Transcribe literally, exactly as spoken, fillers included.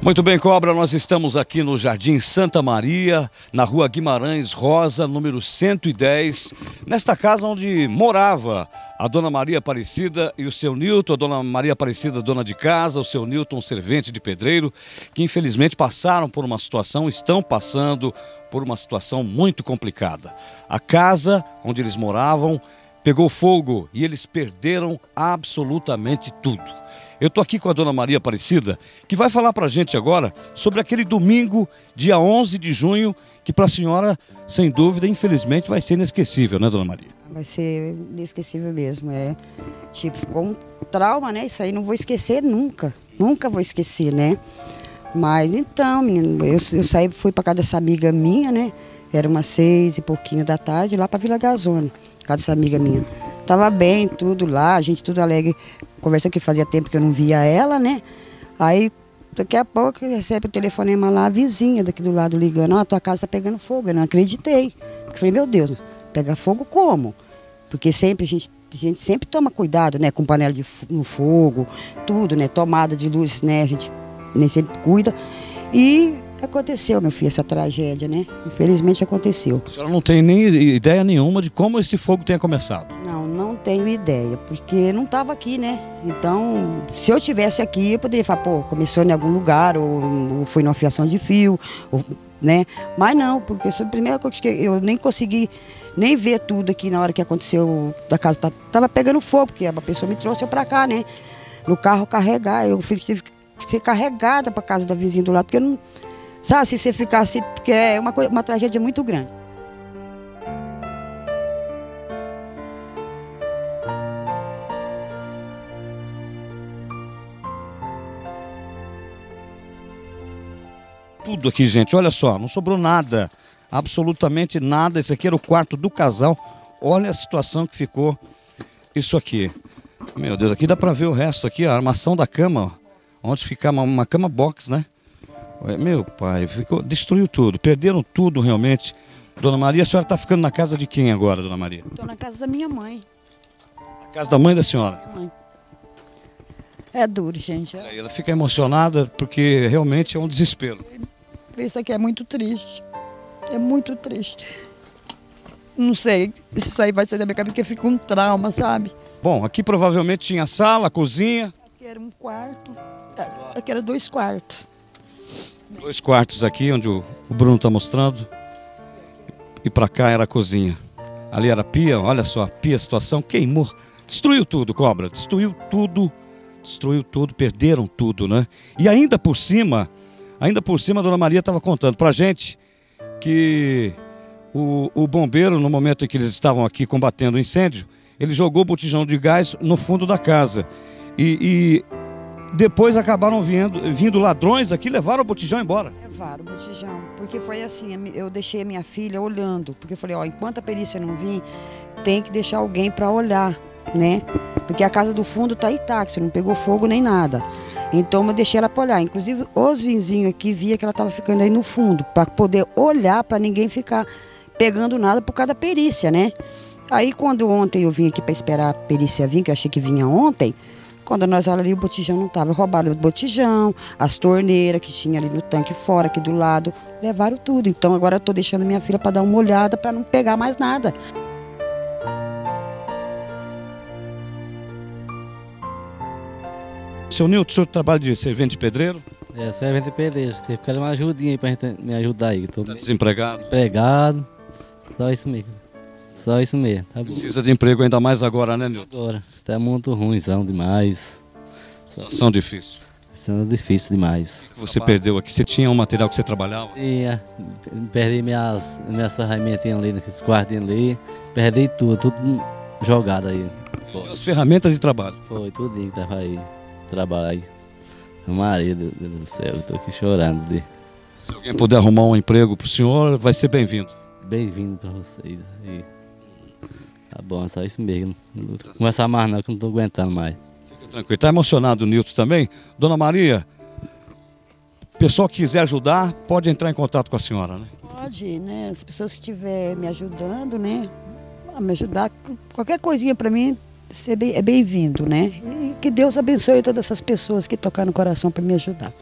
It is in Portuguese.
Muito bem, Cobra, nós estamos aqui no Jardim Santa Maria, na rua Guimarães Rosa, número cento e dez, nesta casa onde morava a Dona Maria Aparecida e o seu Nilton, a Dona Maria Aparecida, dona de casa, o seu Nilton, servente de pedreiro, que infelizmente passaram por uma situação, estão passando por uma situação muito complicada. A casa onde eles moravam pegou fogo e eles perderam absolutamente tudo. Eu estou aqui com a Dona Maria Aparecida, que vai falar para a gente agora sobre aquele domingo, dia onze de junho, que para a senhora, sem dúvida, infelizmente, vai ser inesquecível, né, Dona Maria? Vai ser inesquecível mesmo, é. Tipo, ficou um trauma, né? Isso aí não vou esquecer nunca, nunca vou esquecer, né? Mas então, menino, eu, eu saí, fui para casa dessa amiga minha, né? Era umas seis e pouquinho da tarde, lá para Vila Gasone, casa dessa amiga minha. Tava bem, tudo lá, a gente tudo alegre, conversando que fazia tempo que eu não via ela, né? Aí, daqui a pouco, recebe o telefonema lá, a vizinha daqui do lado ligando, ó, oh, tua casa tá pegando fogo. Eu não acreditei. Eu falei, meu Deus, pegar fogo como? Porque sempre a gente, a gente sempre toma cuidado, né? Com panela de, no fogo, tudo, né? Tomada de luz, né? A gente nem sempre cuida. E aconteceu, meu filho, essa tragédia, né? Infelizmente aconteceu. A senhora não tem nem ideia nenhuma de como esse fogo tenha começado? Não, não tenho ideia, porque não estava aqui, né? Então, se eu tivesse aqui, eu poderia falar, pô, começou em algum lugar, ou, ou foi numa fiação de fio, ou, né? Mas não, porque foi a primeira coisa que eu nem consegui nem ver tudo aqui na hora que aconteceu, da casa tava pegando fogo, porque a pessoa me trouxe para cá, né? No carro carregar, eu tive que ser carregada para casa da vizinha do lado, porque eu não... Sabe, se você ficasse, porque é uma, coisa, uma tragédia muito grande. Tudo aqui, gente, olha só, não sobrou nada, absolutamente nada. Esse aqui era o quarto do casal, olha a situação que ficou isso aqui. Meu Deus, aqui dá pra ver o resto aqui, a armação da cama, ó, onde fica uma, uma cama box, né? Meu pai, ficou, destruiu tudo, perderam tudo realmente. Dona Maria, a senhora está ficando na casa de quem agora, Dona Maria? Estou na casa da minha mãe. Na casa da mãe da senhora? Minha mãe. É duro, gente. É, ela fica emocionada porque realmente é um desespero. Isso aqui é muito triste, é muito triste. Não sei, isso aí vai ser da minha cabeça porque fica um trauma, sabe? Bom, aqui provavelmente tinha sala, cozinha. Aqui era um quarto, aqui era dois quartos. Dois quartos aqui, onde o Bruno está mostrando. E para cá era a cozinha. Ali era a pia, olha só, a pia, a situação queimou. Destruiu tudo, Cobra, destruiu tudo. Destruiu tudo, perderam tudo, né? E ainda por cima, ainda por cima a Dona Maria estava contando pra gente que o, o bombeiro, no momento em que eles estavam aqui combatendo o incêndio, ele jogou o botijão de gás no fundo da casa. E... e depois acabaram vindo, vindo ladrões aqui e levaram o botijão embora. Levaram o botijão, porque foi assim, eu deixei a minha filha olhando, porque eu falei, ó, enquanto a perícia não vir, tem que deixar alguém para olhar, né? Porque a casa do fundo tá intacta, não pegou fogo nem nada. Então eu deixei ela para olhar, inclusive os vizinhos aqui via que ela estava ficando aí no fundo, para poder olhar, para ninguém ficar pegando nada por causa da perícia, né? Aí quando ontem eu vim aqui para esperar a perícia vir, que eu achei que vinha ontem, quando nós olhamos ali, o botijão não estava. Roubaram o botijão, as torneiras que tinha ali no tanque fora, aqui do lado, levaram tudo. Então agora eu estou deixando minha filha para dar uma olhada, para não pegar mais nada. Seu Nilton, o senhor trabalha de servente de pedreiro? É, servente de pedreiro. Teve que dar uma ajudinha aí para gente me ajudar aí. Estou desempregado? Empregado, só isso mesmo. Só isso mesmo, tá bom. Precisa de emprego ainda mais agora, né, Nilton? Agora, está muito ruimzão demais. Situação difícil. Situação difícil demais. Você perdeu aqui, você tinha um material que você trabalhava? Tinha, perdi minhas, minhas ferramentas ali, naqueles quartinhos ali, perdi tudo, tudo jogado aí. Foi. As ferramentas de trabalho? Foi, tudinho que tava aí, trabalho aí. Maria, Deus do céu, eu tô aqui chorando. De... Se alguém puder arrumar um emprego pro senhor, vai ser bem-vindo. Bem-vindo para vocês aí. Tá bom, é só isso mesmo. Não vou conversar mais não, que eu não tô aguentando mais. Fica tranquilo. Tá emocionado o Nilton também? Dona Maria, o pessoal que quiser ajudar, pode entrar em contato com a senhora, né? Pode, né? As pessoas que estiverem me ajudando, né? A me ajudar, qualquer coisinha para mim é bem-vindo, né? E que Deus abençoe todas essas pessoas que tocaram no coração para me ajudar.